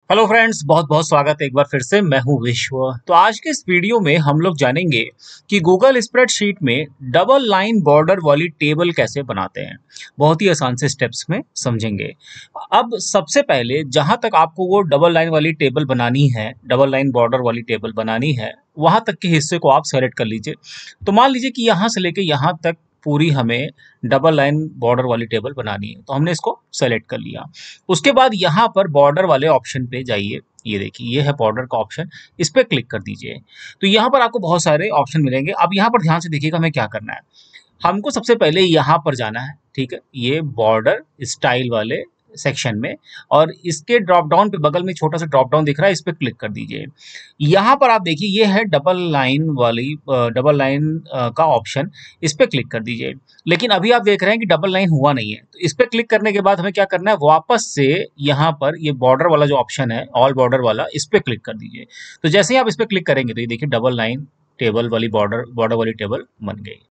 Hello friends, बहुत बहुत स्वागत है एक बार फिर से। मैं हूं विश्व। तो आज के इस वीडियो में हम लोग जानेंगे कि गूगल स्प्रेडशीट में डबल लाइन बॉर्डर वाली टेबल कैसे बनाते हैं। बहुत ही आसान से स्टेप्स में समझेंगे। अब सबसे पहले जहां तक आपको वो डबल लाइन वाली टेबल बनानी है, डबल लाइन बॉर्डर वाली टेबल बनानी है, वहां तक के हिस्से को आप सेलेक्ट कर लीजिए। तो मान लीजिए कि यहाँ से लेके यहाँ तक पूरी हमें डबल लाइन बॉर्डर वाली टेबल बनानी है, तो हमने इसको सेलेक्ट कर लिया। उसके बाद यहाँ पर बॉर्डर वाले ऑप्शन पे जाइए। ये देखिए, ये है बॉर्डर का ऑप्शन, इस पे क्लिक कर दीजिए। तो यहाँ पर आपको बहुत सारे ऑप्शन मिलेंगे। अब यहाँ पर ध्यान से देखिएगा हमें क्या करना है। हमको सबसे पहले यहाँ पर जाना है, ठीक है, ये बॉर्डर स्टाइल वाले सेक्शन में, और इसके ड्रॉप डाउन पे बगल में छोटा सा ड्रॉप डाउन दिख रहा है, इस पे क्लिक कर दीजिए। यहाँ पर आप देखिए ये है डबल लाइन वाली डबल लाइन का ऑप्शन, इस पे क्लिक कर दीजिए। लेकिन अभी आप देख रहे हैं कि डबल लाइन हुआ नहीं है, तो इस पे क्लिक करने के बाद हमें क्या करना है, वापस से यहाँ पर ये बॉर्डर वाला जो ऑप्शन है, ऑल बॉर्डर वाला, इस पे क्लिक कर दीजिए। तो जैसे ही आप इस पे क्लिक करेंगे तो ये देखिए डबल लाइन टेबल वाली बॉर्डर वाली टेबल बन गई।